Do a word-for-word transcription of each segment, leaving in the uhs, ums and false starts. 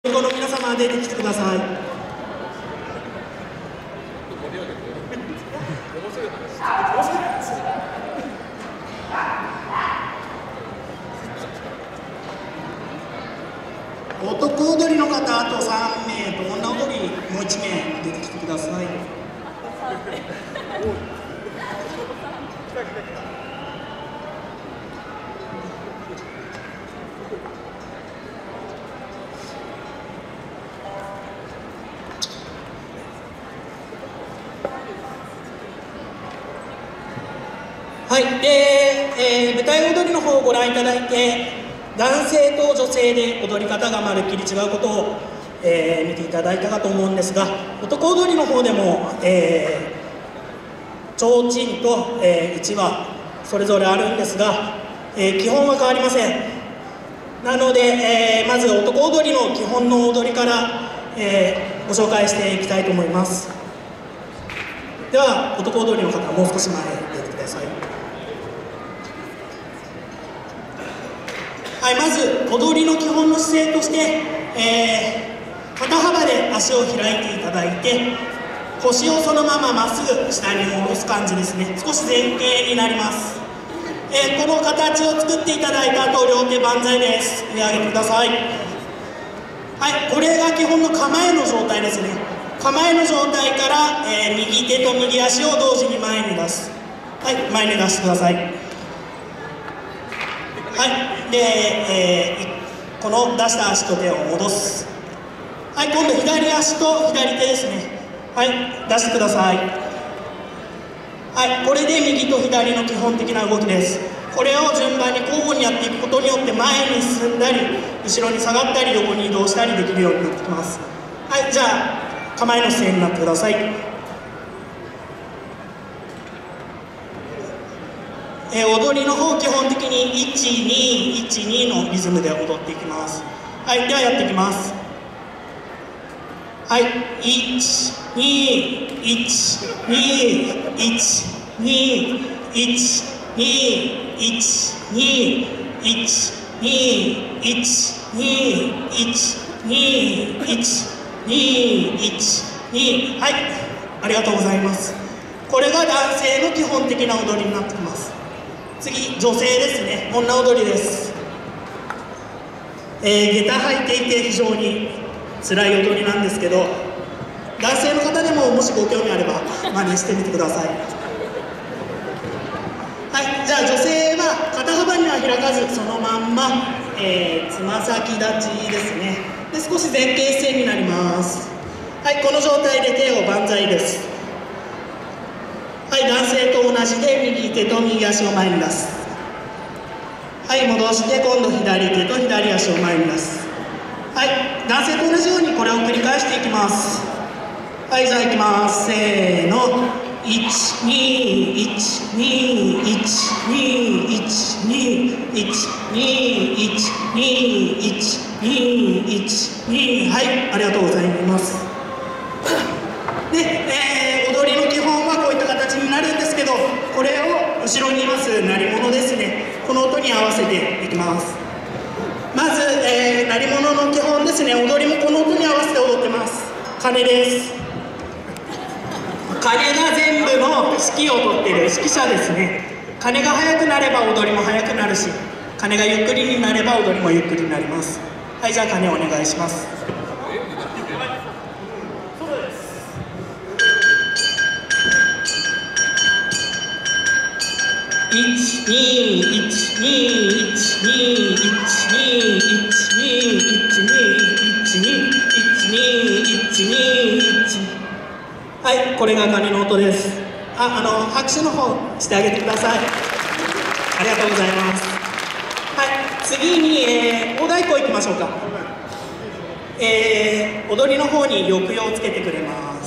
この皆様出てきてください。男踊りの方あとさんめいと女踊りもういちめい出てきてください。はい、で、えー、舞台踊りの方をご覧いただいて、男性と女性で踊り方がまるっきり違うことを、えー、見ていただいたかと思うんですが、男踊りの方でも、えー、提灯と、えー、うちわそれぞれあるんですが、えー、基本は変わりません。なので、えー、まず男踊りの基本の踊りから、えー、ご紹介していきたいと思います。では男踊りの方もう少し前へ出てください。はい、まず踊りの基本の姿勢として、えー、肩幅で足を開いていただいて、腰をそのまままっすぐ下に下ろす感じですね。少し前傾になります。えー、この形を作っていただいた後、両手万歳です。上上げてください。はい、これが基本の構えの状態ですね。構えの状態から、えー、右手と右足を同時に前に出す。はい、前に出してください。はい、で、えー、この出した足と手を戻す。はい、今度左足と左手ですね。はい、出してください。はい、これで右と左の基本的な動きです。これを順番に交互にやっていくことによって前に進んだり後ろに下がったり横に移動したりできるようになってきます。はい、じゃあ構えの姿勢になってください。えー、踊りの方基本的にいちにいちにのリズムで踊っていきます。はい、ではやっていきます。はい、いちにいちにいちにいちにいちにいちにいちにいちにいちにいちに、はい、ありがとうございます。これが男性の基本的な踊りになってきます。次、女性ですね。女踊りです。えー、下駄履いていて非常に辛い踊りなんですけど、男性の方でももしご興味あれば真似してみてください。はい、じゃあ女性は肩幅には開かずそのまんま、えー、つま先立ちですね。で、少し前傾姿勢になります。はい、この状態で手を万歳です。はい、男性と同じで右手と右足を前に出す。はい、戻して今度左手と左足を前に出す。はい、男性と同じようにこれを繰り返していきます。はい、じゃあいきます。せーの、いちにいちにいちにいちにいちにいちにいちにいちに、はい、ありがとうございます。で、えー、踊りの基本はこういった形になるんですけど、これを後ろにいます鳴り物ですね、この音に合わせていきます。まず、えー、鳴り物の基本ですね。踊りもこの音に合わせて踊ってます。鐘です。鐘が全部の指揮をとっている指揮者ですね。鐘が速くなれば踊りも速くなるし、鐘がゆっくりになれば踊りもゆっくりになります。はい、じゃあ鐘お願いします。いちにいちにいちにいちにいちにいちにいちにいちにいちにいち、はい、これが鐘の音です。あ、あの拍手の方してあげてください。ありがとうございます。はい、次に、えー、大太鼓いきましょうか。えー、踊りの方に抑揚をつけてくれます。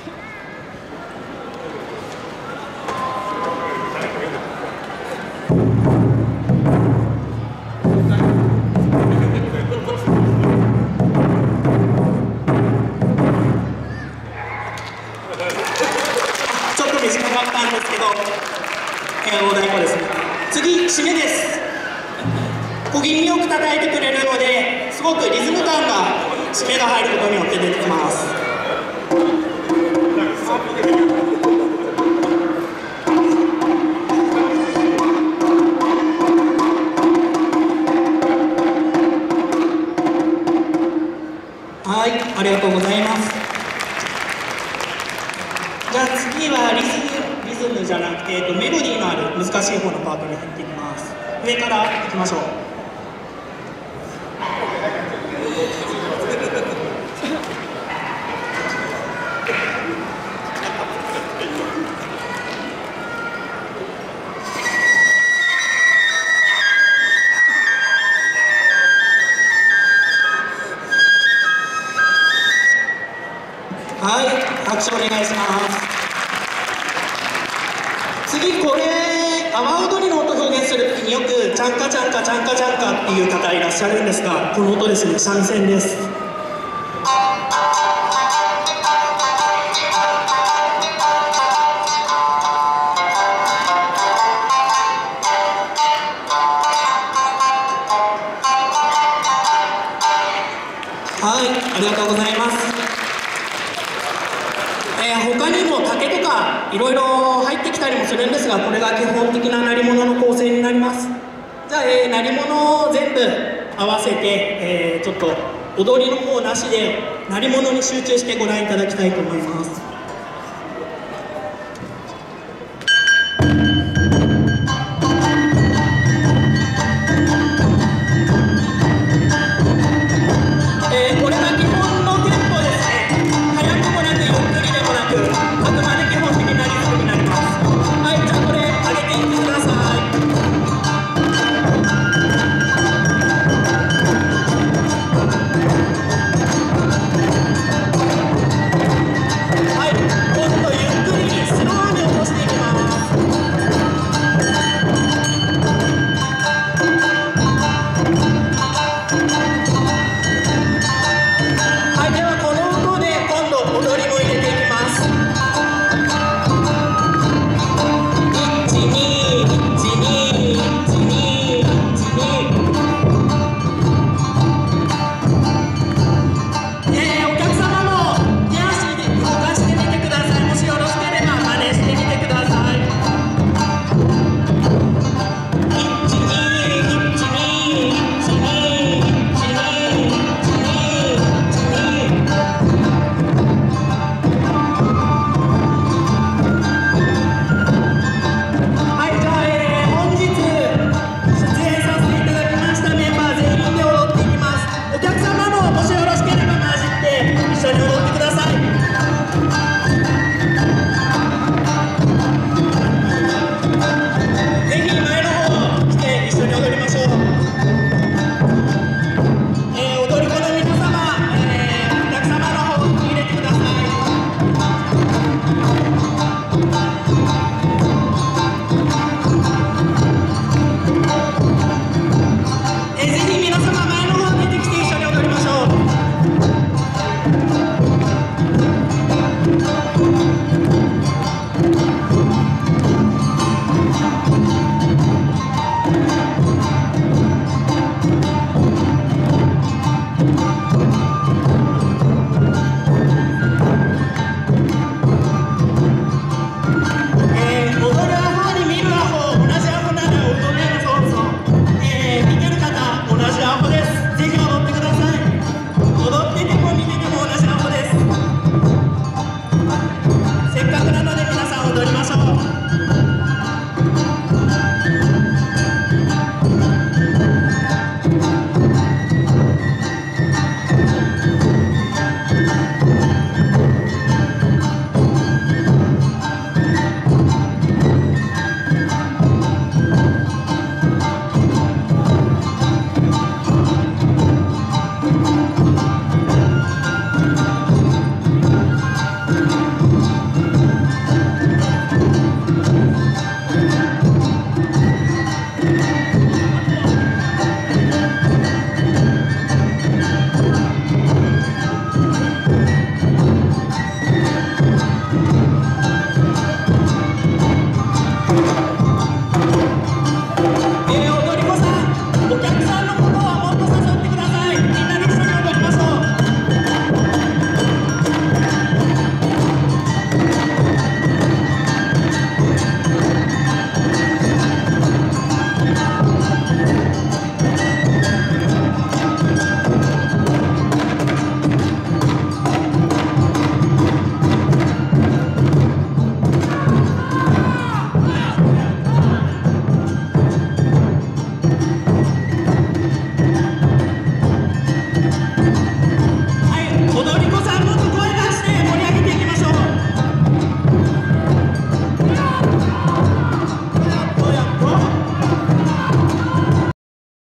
短かったんですけど、えー、大太鼓ですね。次、締めです。小気味よく叩いてくれるので、すごくリズム感が締めが入ることによって出てきます。はい、ありがとうございます。じゃあ次はリズム、リズムじゃなくて、えっと、メロディーのある難しい方のパートに入っていきます。上からいきましょう。はい、拍手お願いします。次これ阿波踊りの音を表現するときによくチャンカチャンカチャンカチャンカっていう方いらっしゃるんですが、この音ですね、三味線です。はい、ありがとうございます。えー、他にも竹とかいろいろ入ってきたりもするんですが、これが基本的な鳴り物の構成になります。じゃあ、えー、鳴り物を全部合わせて、えー、ちょっと踊りの方なしで鳴り物に集中してご覧いただきたいと思います。